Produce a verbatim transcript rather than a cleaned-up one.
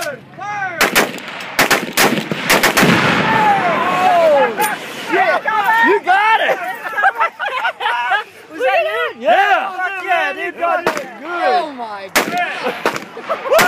Third! Third! You got it! Was that you? Yeah! Fuck yeah, dude, got it. Oh my god!